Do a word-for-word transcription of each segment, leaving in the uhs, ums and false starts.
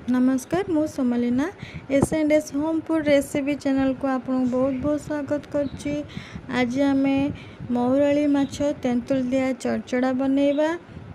नमस्कार मु Somlina S and S home food recipe channel को आपको बहुत बहुत स्वागत करुच्ची। आज आम मौरली माछ तेंतुल दिया चरचड़ा बनैबा।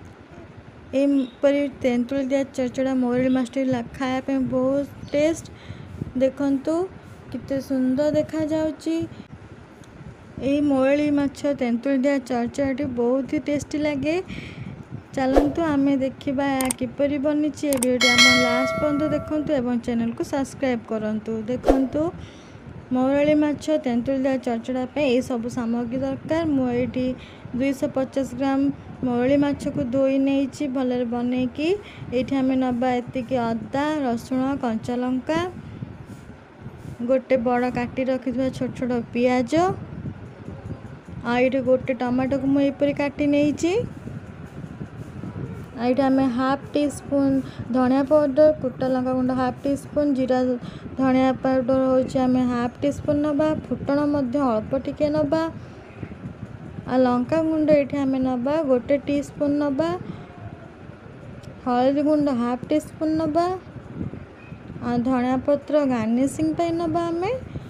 एपरी तेंतुल दिया चरचड़ा मौरली माछ खायापे बहुत टेस्ट। देखंतु किते सुंदर देखा जाउची। एई मौरली माछ तेंतुल दिया चरचड़ाटी बहुत ही टेस्टी लगे। चलतु आम देखा किपरि बनी वीडियो आम लास्ट पर्यंत देखु एवं चैनल को सब्सक्राइब करूँ। देखु मौरली माछ तेंतुल दिया चरचड़ा ये सब सामग्री दरकार। मुझे दुई सौ पचास ग्राम मौरली माछ को धोई नहीं भल बनई कि ये आम नवा एतिक अदा रसुण कंचा लंका गोटे बड़ काटी रखि छोट छोट पियाज आईटी गोटे टमाटो को मुझे काटी नहीं। आईटा आम हाफ टी स्पून धनिया पाउडर कुटा लंका गुंड हाफ टी स्पून जीरा धनिया पाउडर होम हाफ टी स्पून नबा फुटण अल्प टिके नबा आ लंका गुंड ये आम नबा गोटे टी स्पून नबा हलदी गुंड हाफ टी स्पून नबा आ धनिया पत्र गार्निशिंग पे नबा आम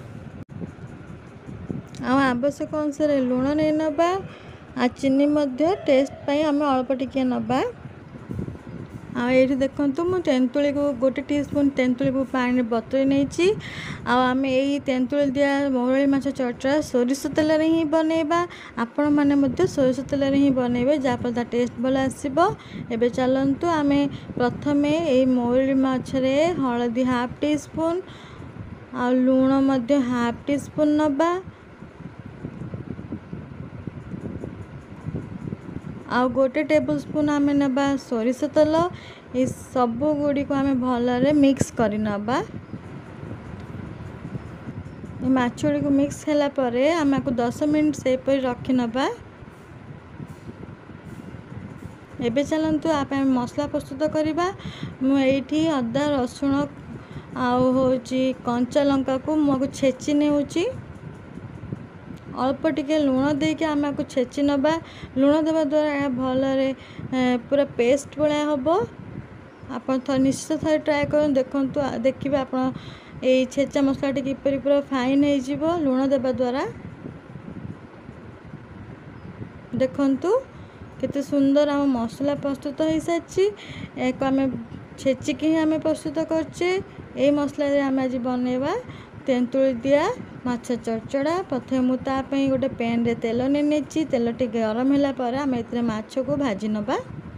आवश्यक अनुसार लुण नहीं नबा आ चीनी मध्य टेस्ट पाई आम अल्प टिके नबा। आठ देखु मु तेंतुली को गोटे टी स्पून तेंतुली को पानी बतुई नहीं। आम यही तेंतुली दिया मौरली माछ चरचड़ा सोरिष तेल ही बनैबा। आपण मैंने सोरिष तेल ही बनैबे जहाँफल टेस्ट भल आसब। एबे चलतु आम प्रथम यही मौरली माछरे हलदी हाफ टी स्पून आ लुण हाफ टी स्पून नबा आ गोटे टेबल स्पून आम नबा सोरिष तेल। ये सब गुड़ी को आम भल मिक्स कर नबा। माछ गुड़ी को मिक्स हैला परे आम को दस मिनट से रखी नबा। एबे चलतु आप मसला प्रस्तुत करवा। मुझे अदा रसुण आउ होची कंचा लंका को मुझे छेची नेउची अल्प टिके लुण देके आम आपको छेची नबा। लुण देवा द्वारा यह भल पूरा पेस्ट भाया हम। आप निश्चित थे ट्राए कर देखु देखिए आप छेचा मसला किपरि पूरा फाइन हो लुण देवा द्वारा। देखंतु केते सुंदर आम मसला प्रस्तुत हो सारी। एक आम छेचिकी ही आम प्रस्तुत करचे। ये मसला आम आज बनैबा तेंतुली दिया माछ चरचड़ा। प्रथम मुझे गोटे पैन रे तेल नहीं तेल टी गरम होला पर आम ए माछ को भाजी नबा।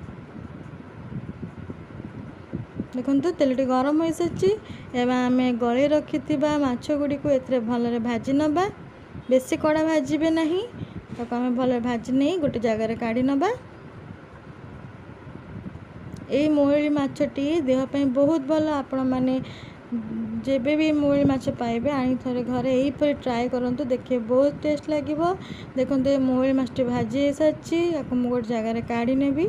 देखो तेल टी गरम हो सारी। एवं आम गली रखि माछ गुड़ी को ए भल भाजी नबा। बेसी कड़ा भाजबे नहीं ताको आम भल भाजी नहीं गोटे जगार काढ़ी नबा। यही मौरली माछटी देहपाई बहुत भल। आपण मैंने जेबे भी मौरली माछ पाइबे आनी थे घरे यहीपर ट्राए करूँ देखिए बहुत टेस्ट लगे। देखो मौरली माछटी भाजी हो सारी आपको मुझे गोटे जगार काढ़ी नेबी।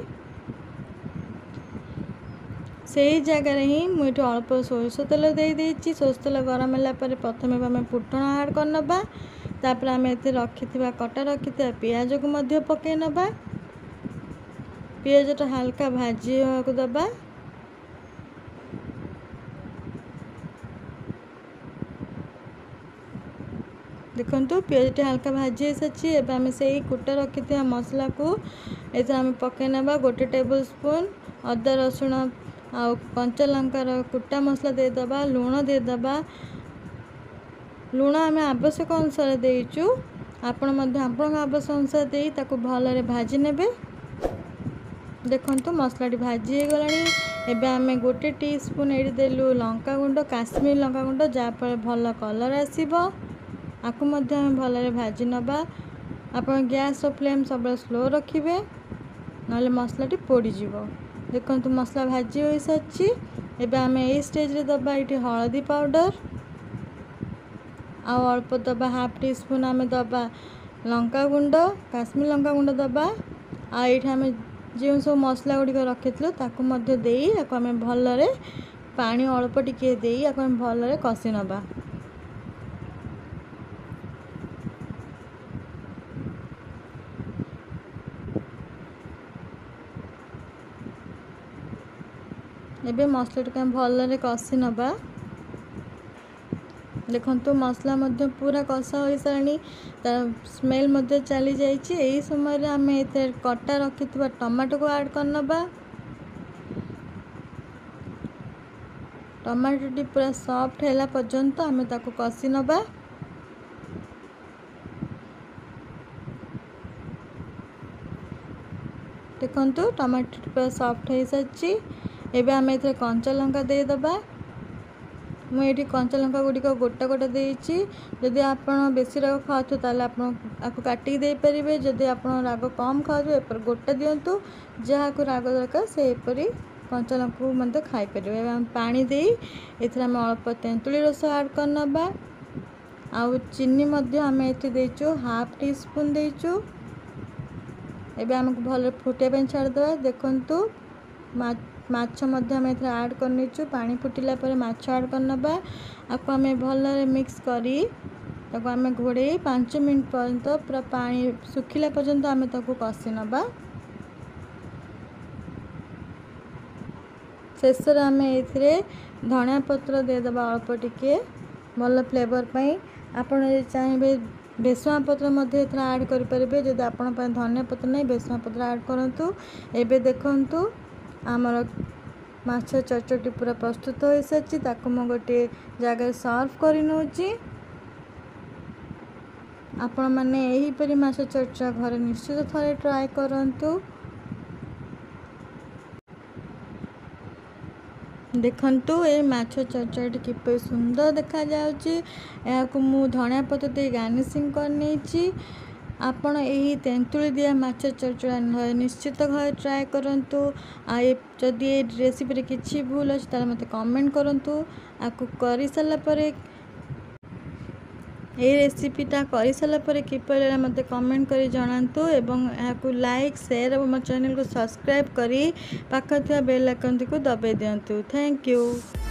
से ही जगार ही मुझे अल्प सोरिष तेल दे सोरिष तेल गरम होला पर प्रथम आम फुटण ऐड कर नबा। तापर आम ए रखि कटा रखि पियाज को मध्य पकई नबा। पियाजटा हल्का भाजी को दबा। देखंतु पियाज हल्का भाजी हो सारी। एवं आम से कुटा रखि मसला को ये आम पकई नबा। गोटे टेबल स्पून अदा रसुण आ कंचा लंकार कुटा मसला देदबा लुण देदबा। लुण आम आवश्यक अनुसार देचु आपण आपण आवश्यक अनुसार दे ताको भल भाजी नेबे। देखंतु मसलाटी भाजी हो गलानी। एबे आम गोटे टी स्पून ये देलु लंका गुंड काश्मीर लंका गुंड जहाँफल भल कलर आसीबो। आपको मध्य आम भल भाजी नबा। आप गैस फ्लेम सब स्लो रखिए ना मसलाटी पोड़ीज। देखो मसला भाजी हो सारी। एबे आम ए स्टेज रे दबा ये हलदी पाउडर आ अल्प दबा हाफ टी स्पून आम दबा लंका गुंड काश्मीर लंका गुंड दबा। आ ये आम जो सब मसला गुड़िक रखी ताकू मध्य देई आको आम भल पानी अल्प टिके देई आको आम भल कषि नबा। एबे मसला टिके भलरे कषि नबा। देखंतु मसला मध्य पूरा कषा हो साराणी, तार स्मेल मध्य चली जाइए। यही समय आम ए कटा रखि टमाटो को ऐड कर नबा। टमाटोटी पूरा सॉफ्ट हैला पर्यंत आम ताको कषि नबा। देखंतु टमाटो पूरा सॉफ्ट हो सारी। एबे आम ए कंचा लंका दे दबा। मुझे कंचा लंका गुड़िक गोटा गोटा देती। जदि आप बेसी राग खाऊ ताले आपको काटिक दे पारे। जदि आप राग कम खाऊ एपर गोटा दिंतु। जहाँ को राग दरकार से एपरी कंचा लंका मत खाईपर। आम पानी दे एम अल्प तेंतुली रस ऐड कर नबा। आउ चीनी आम एचु हाफ टी स्पून देचु। एबे आमको भल फुटे छाड़देवा। देखंतु माछ मध्य आम ऐड कर पानी फुटिला पर माछ ऐड कर नबा। आपको आम भल मिक्स करी ताको आम घोड़े पाँच मिनट पर्यंत पूरा पानी सुखिला पर्यंत आम ताको कषि नबा। शेष आम ए धनिया पत्र देदबा अल्प टिके भल फ्लेवर पाई। आपण चाहिए भेसुआ पत्र ऐड करें। जब आपण धनिया पत्र नहीं भेसुआ पत्र ऐड करूँ। एबे देखंतु आमर माछ चटचटी पूरा प्रस्तुत हो सारी। ताको मु गोटे जगह सर्व कर नौची। आपण मैंने यहीपरी माछ चटचा घर निश्चित थे ट्राए करंतु। देखंतु ए माछ चटचटी किपर सुंदर देखा जाउची। याकु मु धनिया पत्र दे गार्निशिंग करनी। आपण यही तेंतुली दिया माछ चटचटा निश्चित घर ट्राए करंतु। आ जदि ए रेसिपी किसी भूल अच्छे ताले मते कमेंट करंतु। आकु करि साला परे ए रेसिपीटा करि साला परे किपर मते कमेंट करी जणांतु। एवं याकु लाइक शेयर और मो चैनल को सब्सक्राइब करी पाखा थिया बेल आइकन को दबाई दियंतु। Thank you.